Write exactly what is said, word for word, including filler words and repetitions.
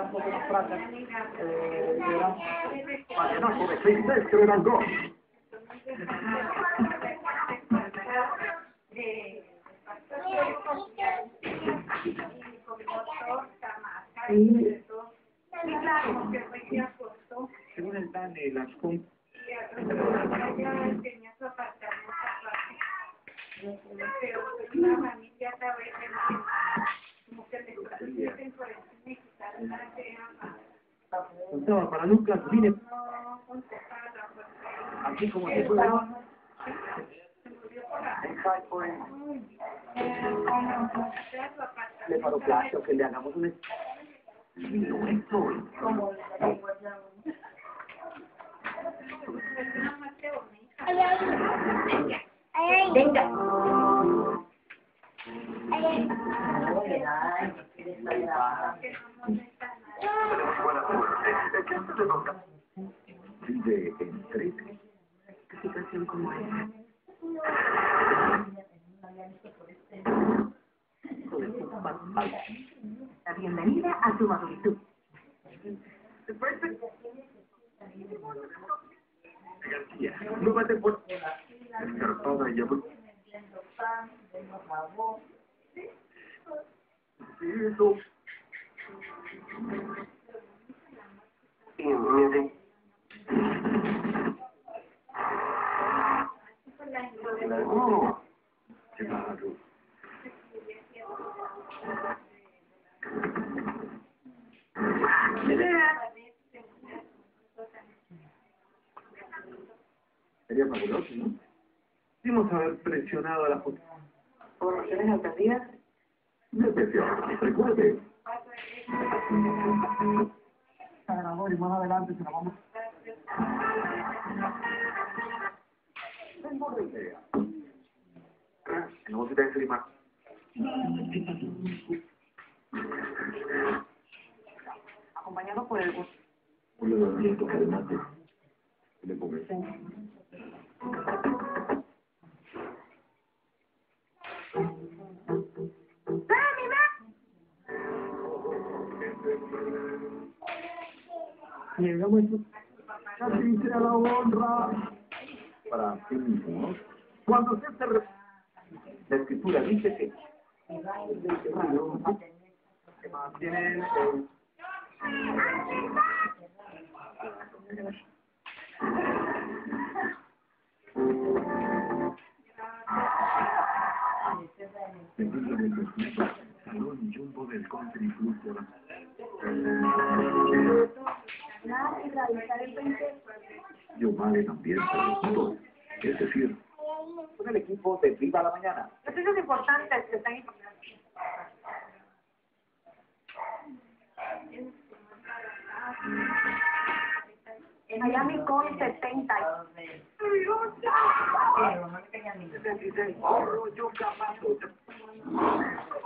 poco las placas. Eh, ¿verdad? Vallenato de Silvestre Dangond. Y Según el D A N E, las com... Contaba para Lucas, vine... Aquí como se puede... En High Point... Le paro plazo que le hagamos un... No estoy. Venga. Vive en trece. qué situación como esa. La bienvenida a tu maduritud. García, nueva temporada. Descartada y abrupta. Eso. Y miren. Oh, qué raro. Sería fabuloso, ¿no? Debimos haber presionado a la foto. ¿Poblaciones alcaldías? No presión, recuerde. Para favor, y más adelante se la vamos. Tengo una idea. Ah, que no se te encima. Acompañado por el bus. Un levantamiento de mate. Le pongo. Llegamos a Casi sea la honra para sí mismo. Cuando usted se re... La escritura dice que que mantienen el... Salón Jumbo del Country Club de la... Yo vale también por los puntos, es decir, con el equipo de Viva la Mañana. Los hechos importantes que están en Miami con setenta. Yo capaz